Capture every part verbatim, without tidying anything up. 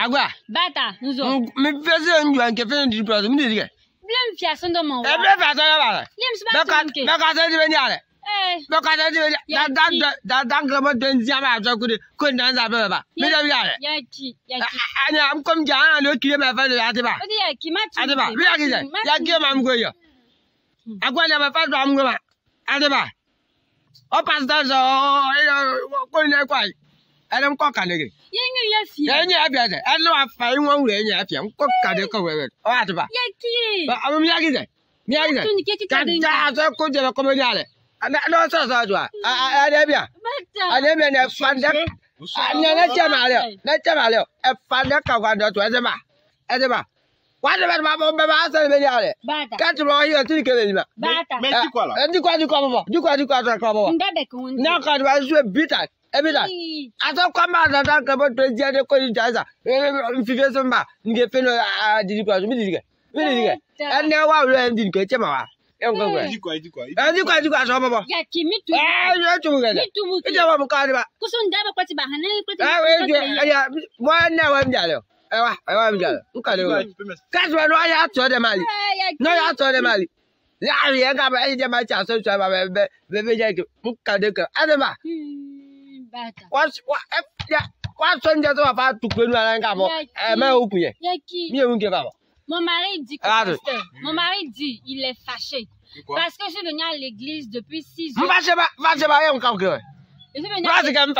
Agua. Bata, nous on. Me faisait un joint qui fait un diplôme, me dit. Blem fia son de mon. Eh bien, faire ça là. Lem se ba Baka, baka ça dit venir. Eh. Baka ça dit venir. Da da da da grand deuxième à ça que que dans ça pas. Me dit bien. Ya ki, ya ki. Ani am comme Jean le qui me fait la débat. Odi ya ki ma tu. Adeba, bi ya ki ya. Ya ki ma mgo yo. Agwa na ba fa do am ngoma. Adeba. O pastor so ko ni kwa. Ele mko ka ne ge. Ye ngi ya fi. Ye nyi abia de. Ele wa fa yi won we nyi afia. Mko ka de ko we we. O adeba. Ya ki. Ba am mi ya ki de. Mi ya ki de. Tu ni ke ki ka de. Ka ja so ko je ko me ya le. Ana no so so jo. A de bia. Bata. Ane me ne fanda. Anya na chama le. Na chama le. E fanda ka kwa do to adeba. Adeba. What about my mama? Bata. Can't you hear to kill him? Bata. And you can't come over. You can't come over. Now, can't was a bit at every time. I don't come out and talk about the Jada Coinjaza. If you get some back, you get Fino at the deposit. And now I will end in Kachama. And you quite and you quite got some of them. Yaki, me too. Ah, you together. It's a woman card. Kusun Daba Quatiba, one now I'm yellow. I want to look at it. That's what I have to the Mali. No, I told the Mali. Larry, I got my chance to have a baby. Look at the Adama. What's what? What's on the other about to put my gamo? I'm open. Yaki, you won't give up. Mon mari dit, mon mari dit, il est fâché. Parce que je suis venu à l'église depuis six ans. Je suis venu à l'église. Je suis venu à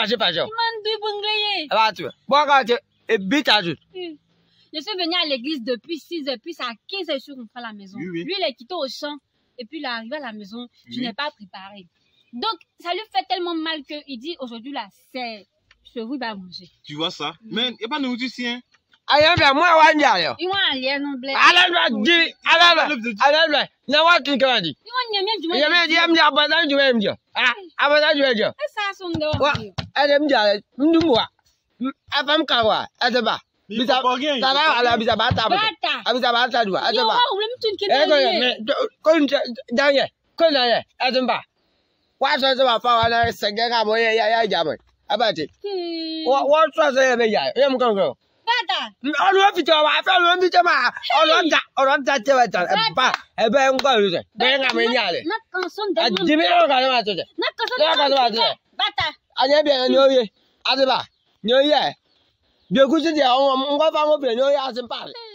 l'église. Et bite à juste. Je suis venu à l'église depuis six heures, puis c'est à quinze heures qu'on fait la maison. Oui, oui. Lui, il est quitté au champ, et puis il est arrivé à la maison, je oui. n'ai pas préparé. Donc, ça lui fait tellement mal qu'il dit, aujourd'hui, là, c'est, je vous vais manger. Tu vois ça? Mm -hmm. Mais il n'y a pas de nourriture ici, hein? I am a moi, one year. You want a year, no bless. I don't know, I don't know, I don't know. Now what you can do? You want your name, you want your name, but I don't do it. Ah, I was not doing it. That's awesome, though. I am just, no more. Abam kawa, adaba. Bisa tara ala bisa bata bata. Bisa bata dua, adaba. Eh ko ne, ko danye, ko danye, adamba. Wa so so fa wa na sege ka mo ya ya ja mo. Abati. Wa wa so so ya be ya. E mo kan ko. Bata. Olu fi to wa fa lu bi jama. Olu ta, olu ta te wa ta. Ba, e be ngo lu se. Be nga me nya le. Na kanson de. Adimi o ka ma to se. Na kanson de. Bata. Anya bi na no ye. Adaba. Nyo ye. Bien que je dis, on va faire un peu, on va faire un peu.